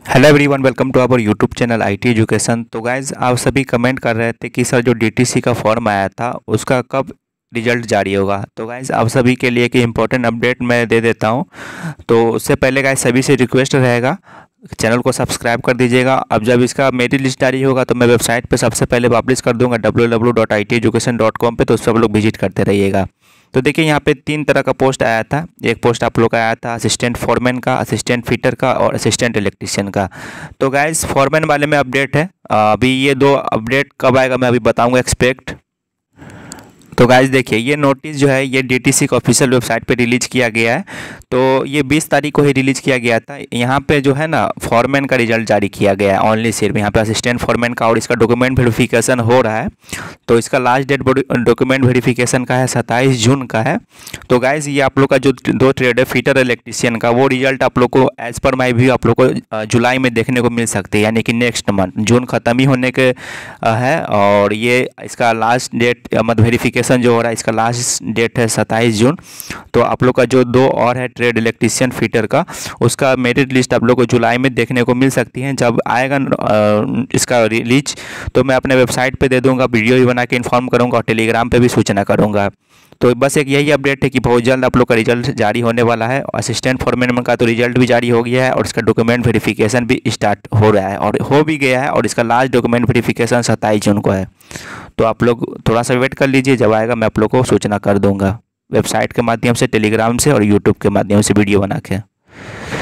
Hello everyone, welcome to our YouTube channel IT education. तो guys, आप सभी comment कर रहे थे कि सर जो डीटीसी का फॉर्म आया था उसका कब रिजल्ट जारी होगा। तो गाइज़, आप सभी के लिए एक इम्पोर्टेंट अपडेट मैं दे देता हूं। तो उससे पहले गाइज़ सभी से रिक्वेस्ट रहेगा, चैनल को सब्सक्राइब कर दीजिएगा। अब जब इसका मेरिट लिस्ट जारी होगा तो मैं वेबसाइट पे सबसे पहले पब्लिश कर दूंगा www.iteducation.com पे, तो उस पर आप लोग विजिट करते रहिएगा। तो देखिए, यहाँ पे 3 तरह का पोस्ट आया था। एक पोस्ट आप लोग का आया था असिस्टेंट फॉरमैन का, असिस्टेंट फिटर का और असिस्टेंट इलेक्ट्रिशियन का। तो गाइस, फॉरमैन वाले में अपडेट है। अभी ये 2 अपडेट कब आएगा मैं अभी बताऊंगा एक्सपेक्ट। तो गाइस देखिए, ये नोटिस जो है ये डीटीसी का ऑफिशियल वेबसाइट पे रिलीज किया गया है। तो ये 20 तारीख को ही रिलीज किया गया था। यहाँ पे जो है ना, फॉरमैन का रिजल्ट जारी किया गया है ओनली, सिर्फ यहाँ पे असिस्टेंट फॉरमैन का, और इसका डॉक्यूमेंट वेरिफिकेशन हो रहा है। तो इसका लास्ट डेट डॉक्यूमेंट वेरिफिकेशन का है 27 जून का है। तो गाइज, ये आप लोग का जो 2 ट्रेड है फिटर इलेक्ट्रिशियन का, वो रिजल्ट आप लोग को एज पर माई व्यू आप लोग को जुलाई में देखने को मिल सकती है, यानी कि नेक्स्ट मंथ। जून ख़त्म ही होने के है, और ये इसका लास्ट डेट मतलब वेरिफिकेशन जो हो रहा है इसका लास्ट डेट है 27 जून। तो आप लोग का जो 2 और है ट्रेड इलेक्ट्रिशियन फिटर का, उसका मेरिट लिस्ट आप लोग को जुलाई में देखने को मिल सकती है। जब आएगा इसका रिलीज तो मैं अपने वेबसाइट पे दे दूंगा, वीडियो भी बना के इन्फॉर्म करूंगा और टेलीग्राम पे भी सूचना करूंगा। तो बस एक यही अपडेट है कि बहुत जल्द आप लोग का रिजल्ट जारी होने वाला है। असिस्टेंट फॉरमैन का तो रिजल्ट भी जारी हो गया है और इसका डॉक्यूमेंट वेरिफिकेशन भी स्टार्ट हो रहा है और हो भी गया है, और इसका लास्ट डॉक्यूमेंट वेरिफिकेशन 27 जून को है। तो आप लोग थोड़ा सा वेट कर लीजिए, जब आएगा मैं आप लोग को सूचना कर दूंगा वेबसाइट के माध्यम से, टेलीग्राम से और यूट्यूब के माध्यम से वीडियो बना के।